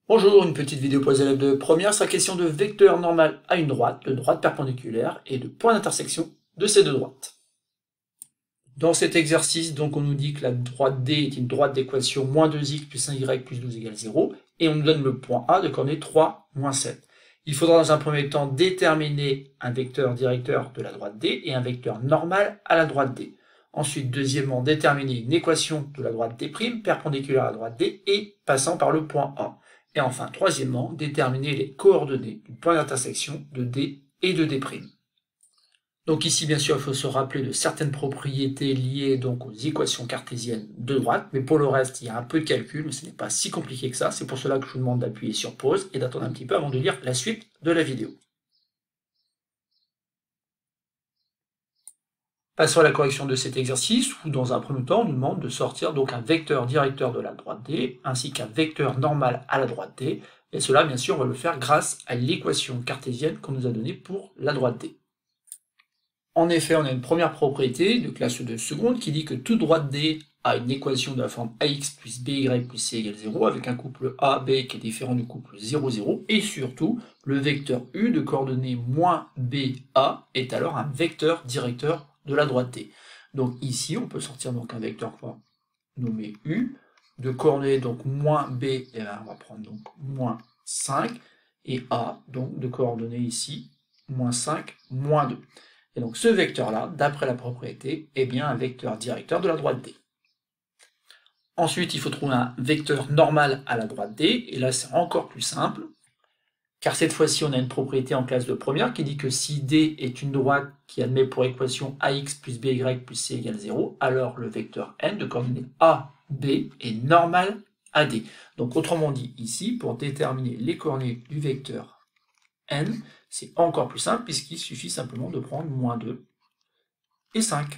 Bonjour, une petite vidéo pour les élèves de première, sera question de vecteur normal à une droite, de droite perpendiculaire et de point d'intersection de ces deux droites. Dans cet exercice, donc, on nous dit que la droite D est une droite d'équation moins 2x plus 1y plus 12 égale 0, et on nous donne le point A de coordonnées 3, moins 7. Il faudra dans un premier temps déterminer un vecteur directeur de la droite D et un vecteur normal à la droite D. Ensuite, deuxièmement, déterminer une équation de la droite D' perpendiculaire à la droite D et passant par le point A. Et enfin, troisièmement, déterminer les coordonnées du point d'intersection de D et de D'. Donc ici, bien sûr, il faut se rappeler de certaines propriétés liées donc aux équations cartésiennes de droite, mais pour le reste, il y a un peu de calcul, mais ce n'est pas si compliqué que ça. C'est pour cela que je vous demande d'appuyer sur pause et d'attendre un petit peu avant de lire la suite de la vidéo. Passons à la correction de cet exercice, où dans un premier temps, on nous demande de sortir donc un vecteur directeur de la droite D, ainsi qu'un vecteur normal à la droite D, et cela, bien sûr, on va le faire grâce à l'équation cartésienne qu'on nous a donnée pour la droite D. En effet, on a une première propriété de classe de seconde qui dit que toute droite D a une équation de la forme ax plus by plus c égale 0, avec un couple AB qui est différent du couple 0, 0, et surtout, le vecteur U de coordonnées moins BA est alors un vecteur directeur de la droite D. Donc ici, on peut sortir donc un vecteur qu'on va nommer U, de coordonnées donc moins B, et là, on va prendre donc moins 5, et A, donc de coordonnées ici, moins 5, moins 2. Et donc ce vecteur-là, d'après la propriété, est bien un vecteur directeur de la droite D. Ensuite, il faut trouver un vecteur normal à la droite D, et là c'est encore plus simple, car cette fois-ci on a une propriété en classe de première qui dit que si D est une droite qui admet pour équation ax plus by plus c égale 0, alors le vecteur n de coordonnées a, b est normal à D. Donc autrement dit, ici, pour déterminer les coordonnées du vecteur n, c'est encore plus simple puisqu'il suffit simplement de prendre moins 2 et 5.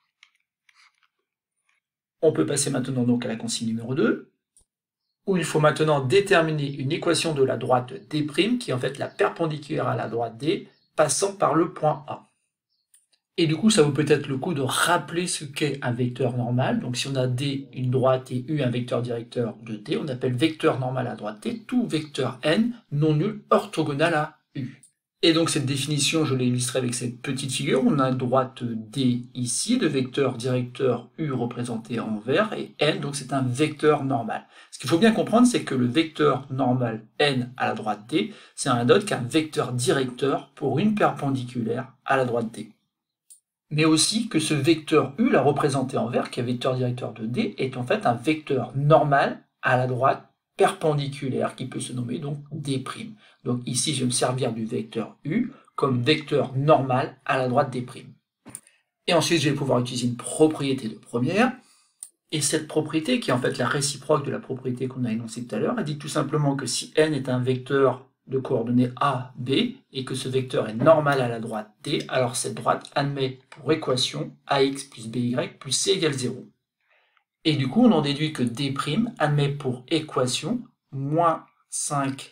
On peut passer maintenant donc à la consigne numéro 2, où il faut maintenant déterminer une équation de la droite D', qui est en fait la perpendiculaire à la droite D, passant par le point A. Et du coup, ça vaut peut-être le coup de rappeler ce qu'est un vecteur normal. Donc si on a D, une droite, et U, un vecteur directeur de D, on appelle vecteur normal à droite D tout vecteur n non nul orthogonal à U. Et donc cette définition, je l'ai illustrée avec cette petite figure. On a une droite D ici, de vecteur directeur U représenté en vert, et n, donc c'est un vecteur normal. Ce qu'il faut bien comprendre, c'est que le vecteur normal n à la droite D, c'est rien d'autre qu'un vecteur directeur pour une perpendiculaire à la droite D. Mais aussi que ce vecteur U, là représenté en vert, qui est vecteur directeur de D, est en fait un vecteur normal à la droite perpendiculaire, qui peut se nommer donc D'. Donc ici, je vais me servir du vecteur U comme vecteur normal à la droite D'. Et ensuite, je vais pouvoir utiliser une propriété de première. Et cette propriété, qui est en fait la réciproque de la propriété qu'on a énoncée tout à l'heure, elle dit tout simplement que si n est un vecteur de coordonnées A, B, et que ce vecteur est normal à la droite D, alors cette droite admet pour équation ax plus by plus c égale 0. Et du coup, on en déduit que D' admet pour équation moins 5x,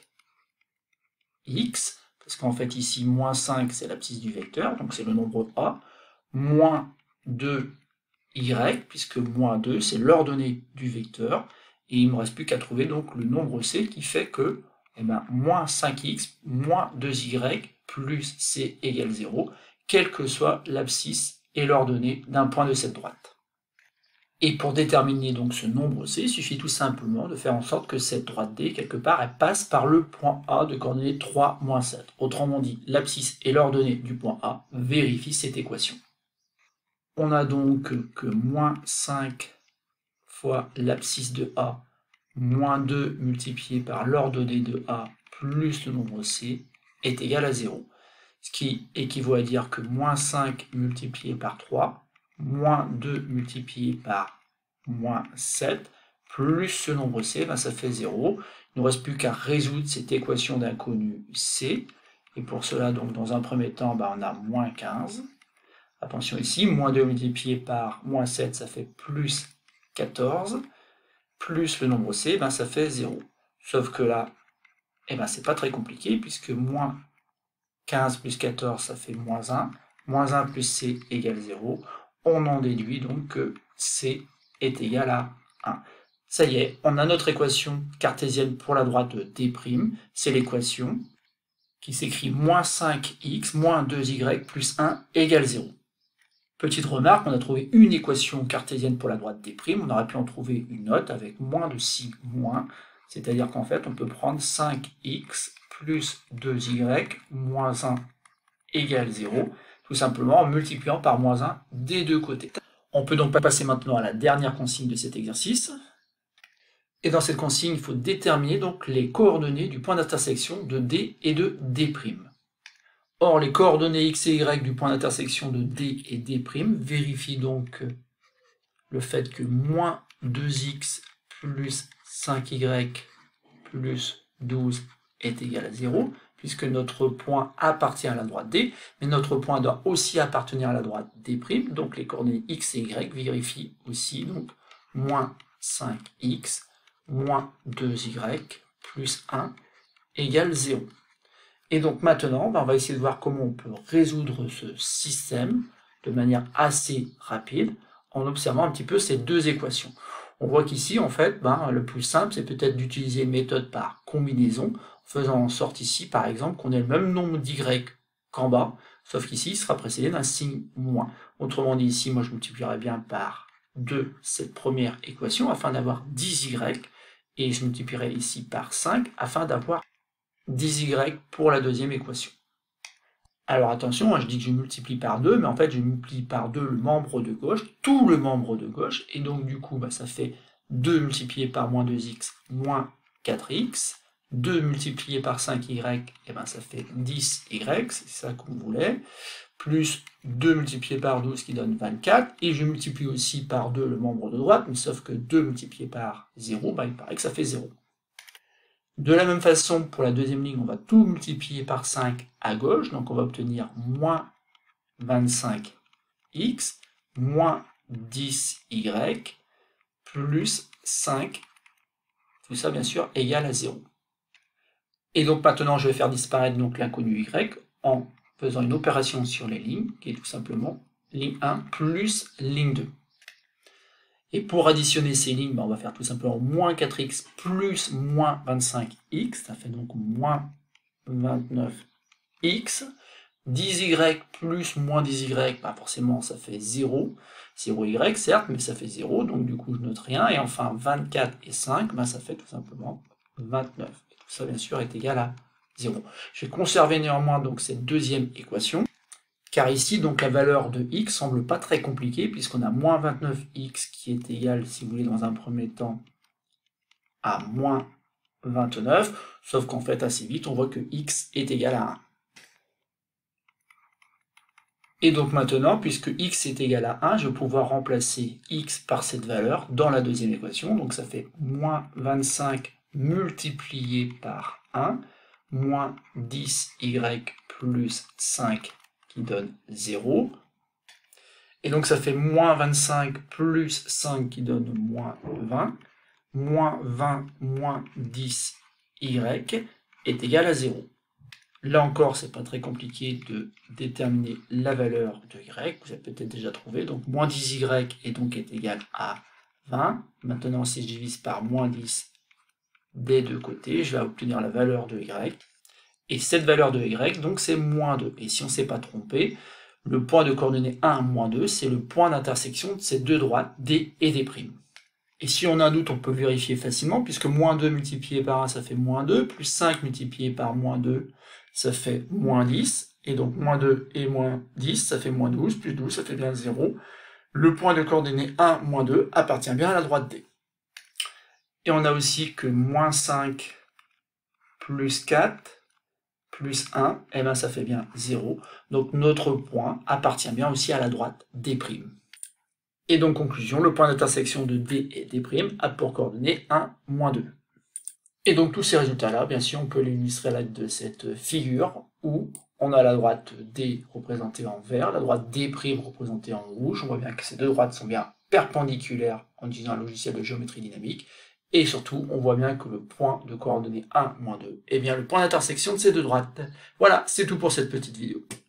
parce qu'en fait ici, moins 5 c'est l'abscisse du vecteur, donc c'est le nombre A, moins 2y, puisque moins 2 c'est l'ordonnée du vecteur, et il ne me reste plus qu'à trouver donc le nombre C qui fait que moins 5x moins 2y plus c égale 0, quelle que soit l'abscisse et l'ordonnée d'un point de cette droite. Et pour déterminer donc ce nombre C, il suffit tout simplement de faire en sorte que cette droite D, quelque part, elle passe par le point A de coordonnées 3, moins 7. Autrement dit, l'abscisse et l'ordonnée du point A vérifient cette équation. On a donc que moins 5 fois l'abscisse de A, moins 2 multiplié par l'ordonnée de A plus le nombre C est égal à 0. Ce qui équivaut à dire que moins 5 multiplié par 3, moins 2 multiplié par moins 7, plus ce nombre C, ça fait 0. Il ne nous reste plus qu'à résoudre cette équation d'inconnu C. Et pour cela, donc, dans un premier temps, on a moins 15. Attention ici, moins 2 multiplié par moins 7, ça fait plus 14. Plus le nombre C, ça fait 0. Sauf que là, c'est pas très compliqué, puisque moins 15 plus 14, ça fait moins 1. Moins 1 plus C égale 0. On en déduit donc que C est égal à 1. Ça y est, on a notre équation cartésienne pour la droite de D', c'est l'équation qui s'écrit moins 5x moins 2y plus 1 égale 0. Petite remarque, on a trouvé une équation cartésienne pour la droite D', on aurait pu en trouver une autre avec moins de sigma, c'est-à-dire qu'en fait on peut prendre 5x plus 2y moins 1 égale 0, tout simplement en multipliant par moins 1 des deux côtés. On peut donc passer maintenant à la dernière consigne de cet exercice. Et dans cette consigne, il faut déterminer donc les coordonnées du point d'intersection de D et de D'. Or, les coordonnées x et y du point d'intersection de D et D' vérifient donc le fait que moins 2x plus 5y plus 12 est égal à 0, puisque notre point appartient à la droite D, mais notre point doit aussi appartenir à la droite D', donc les coordonnées x et y vérifient aussi donc moins 5x moins 2y plus 1 égale 0. Et donc maintenant, on va essayer de voir comment on peut résoudre ce système de manière assez rapide en observant un petit peu ces deux équations. On voit qu'ici, en fait, le plus simple, c'est peut-être d'utiliser une méthode par combinaison, en faisant en sorte ici, par exemple, qu'on ait le même nombre d'y qu'en bas, sauf qu'ici, il sera précédé d'un signe moins. Autrement dit, ici, moi, je multiplierais bien par 2 cette première équation, afin d'avoir 10y, et je multiplierai ici par 5, afin d'avoir 10y pour la deuxième équation. Alors attention, je dis que je multiplie par 2, mais en fait je multiplie par 2 le membre de gauche, tout le membre de gauche, et donc du coup ça fait 2 multiplié par moins 2x moins 4x, 2 multiplié par 5y, et ça fait 10y, c'est ça qu'on voulait, plus 2 multiplié par 12 qui donne 24, et je multiplie aussi par 2 le membre de droite, mais sauf que 2 multiplié par 0, il paraît que ça fait 0. De la même façon, pour la deuxième ligne, on va tout multiplier par 5 à gauche, donc on va obtenir moins 25x, moins 10y, plus 5, tout ça bien sûr égal à 0. Et donc maintenant, je vais faire disparaître l'inconnu y en faisant une opération sur les lignes, qui est tout simplement ligne 1 plus ligne 2. Et pour additionner ces lignes, on va faire tout simplement moins 4x plus moins 25x, ça fait donc moins 29x, 10y plus moins 10y, forcément ça fait 0, 0y certes, mais ça fait 0, donc du coup je note rien, et enfin 24 et 5, ça fait tout simplement 29. Et tout ça bien sûr est égal à 0. Je vais conserver néanmoins donc cette deuxième équation, car ici, donc, la valeur de x semble pas très compliquée, puisqu'on a moins 29x qui est égal, si vous voulez, dans un premier temps, à moins 29, sauf qu'en fait, assez vite, on voit que x est égal à 1. Et donc maintenant, puisque x est égal à 1, je vais pouvoir remplacer x par cette valeur dans la deuxième équation, donc ça fait moins 25 multiplié par 1, moins 10y plus 5 qui donne 0. Et donc ça fait moins 25 plus 5 qui donne moins 20. Moins 20 moins 10y est égal à 0. Là encore, c'est pas très compliqué de déterminer la valeur de y. Vous avez peut-être déjà trouvé. Donc moins 10y est égal à 20. Maintenant, si je divise par moins 10 des deux côtés, je vais obtenir la valeur de y. Et cette valeur de y, donc c'est moins 2. Et si on ne s'est pas trompé, le point de coordonnées 1, moins 2, c'est le point d'intersection de ces deux droites, D et D'. Et si on a un doute, on peut vérifier facilement, puisque moins 2 multiplié par 1, ça fait moins 2, plus 5 multiplié par moins 2, ça fait moins 10, et donc moins 2 et moins 10, ça fait moins 12, plus 12, ça fait bien 0. Le point de coordonnées 1, moins 2 appartient bien à la droite D. Et on a aussi que moins 5 plus 4, plus 1, ça fait bien 0. Donc notre point appartient bien aussi à la droite D'. Et donc conclusion, le point d'intersection de D et D' a pour coordonnées 1, moins 2. Et donc tous ces résultats-là, bien sûr, on peut les illustrer à l'aide de cette figure où on a la droite D représentée en vert, la droite D' représentée en rouge. On voit bien que ces deux droites sont bien perpendiculaires en utilisant un logiciel de géométrie dynamique. Et surtout, on voit bien que le point de coordonnées 1, moins 2 est bien le point d'intersection de ces deux droites. Voilà, c'est tout pour cette petite vidéo.